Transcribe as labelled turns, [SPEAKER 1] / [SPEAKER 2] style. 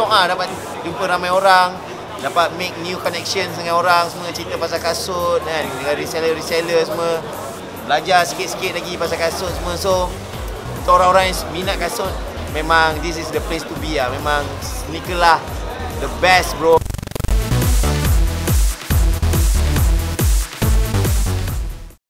[SPEAKER 1] TikTok lah, dapat jumpa ramai orang, dapat make new connections dengan orang semua, cerita pasal kasut kan, dengan reseller semua, belajar sikit-sikit lagi pasal kasut semua. So untuk orang-orang yang minat kasut, memang this is the place to be lah. Memang sneaker lah the best bro.